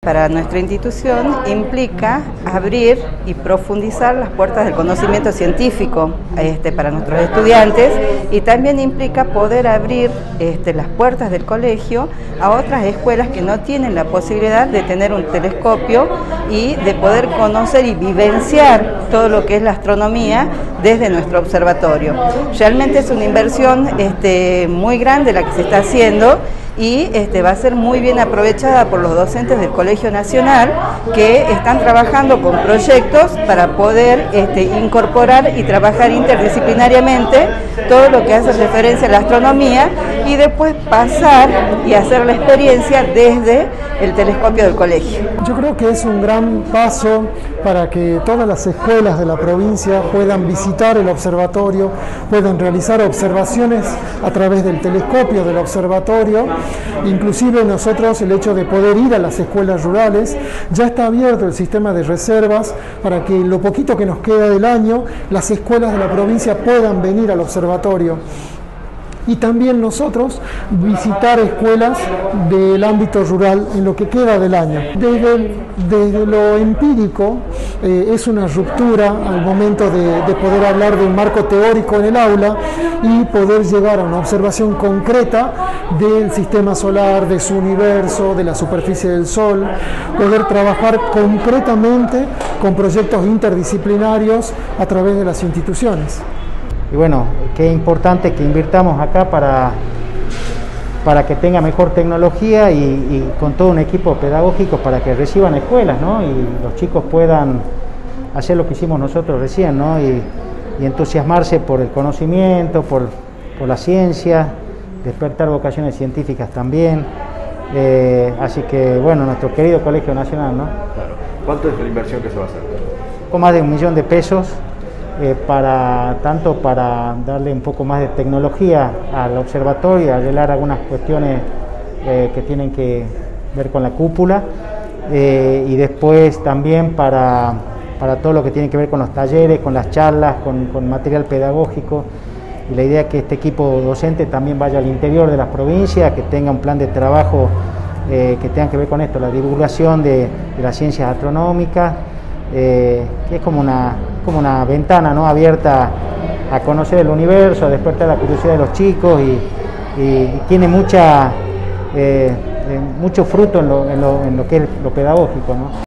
para nuestra institución implica abrir y profundizar las puertas del conocimiento científico para nuestros estudiantes, y también implica poder abrir las puertas del colegio a otras escuelas que no tienen la posibilidad de tener un telescopio y de poder conocer y vivenciar todo lo que es la astronomía desde nuestro observatorio. Realmente es una inversión muy grande la que se está haciendo, y va a ser muy bien aprovechada por los docentes del Colegio Nacional, que están trabajando con proyectos para poder incorporar y trabajar interdisciplinariamente todo lo que hace referencia a la astronomía, y después pasar y hacer la experiencia desde el telescopio del colegio. Yo creo que es un gran paso para que todas las escuelas de la provincia puedan visitar el observatorio, puedan realizar observaciones a través del telescopio del observatorio. Inclusive nosotros, el hecho de poder ir a las escuelas rurales, ya está abierto el sistema de reservas para que lo poquito que nos queda del año, las escuelas de la provincia puedan venir al observatorio. Y también nosotros visitar escuelas del ámbito rural en lo que queda del año. Desde lo empírico es una ruptura al momento de poder hablar de un marco teórico en el aula y poder llegar a una observación concreta del sistema solar, de su universo, de la superficie del Sol, poder trabajar concretamente con proyectos interdisciplinarios a través de las instituciones. Y bueno, qué importante que invirtamos acá para que tenga mejor tecnología y con todo un equipo pedagógico para que reciban escuelas, ¿no? Y los chicos puedan hacer lo que hicimos nosotros recién, ¿no? Y entusiasmarse por el conocimiento, por la ciencia, despertar vocaciones científicas también. Así que, bueno, nuestro querido Colegio Nacional, ¿no? Claro. ¿Cuánto es la inversión que se va a hacer? Con más de 1 millón de pesos. Tanto para darle un poco más de tecnología al observatorio, arreglar algunas cuestiones que tienen que ver con la cúpula, y después también para todo lo que tiene que ver con los talleres, con las charlas, con material pedagógico. Y la idea es que este equipo docente también vaya al interior de las provincias, que tenga un plan de trabajo que tenga que ver con esto, la divulgación de las ciencias astronómicas, que es como una ventana, ¿no?, abierta a conocer el universo, a despertar la curiosidad de los chicos, y tiene mucho fruto en lo que es lo pedagógico, ¿no?